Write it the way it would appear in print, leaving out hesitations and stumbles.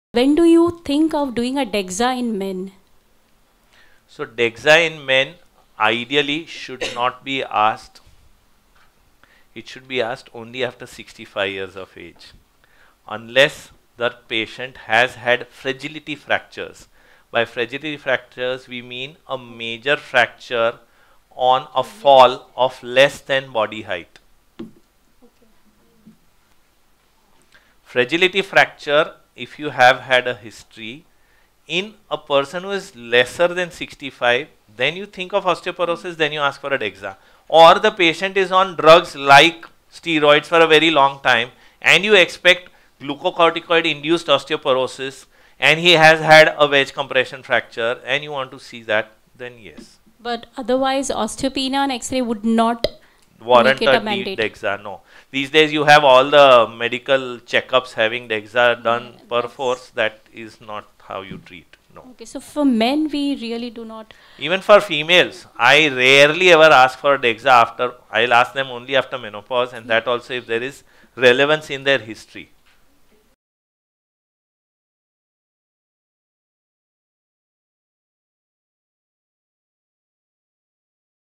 When do you think of doing a DEXA in men? So DEXA in men ideally should not be asked. It should be asked only after 65 years of age, unless the patient has had fragility fractures. By fragility fractures, we mean a major fracture on a fall of less than body height. Fragility fracture, if you have had a history in a person who is lesser than 65, then you think of osteoporosis, then you ask for a DEXA. Or the patient is on drugs like steroids for a very long time, and you expect glucocorticoid induced osteoporosis, and he has had a wedge compression fracture, and you want to see that, then yes. But otherwise, osteopenia on X-ray would not Warrant make it a a mandate. DEXA, no. These days you have all the medical checkups having DEXA done per force. That is not how you treat, no. Okay, so for men, we really do not. Even for females, I rarely ever ask for DEXA after, I'll ask them only after menopause, and that also if there is relevance in their history.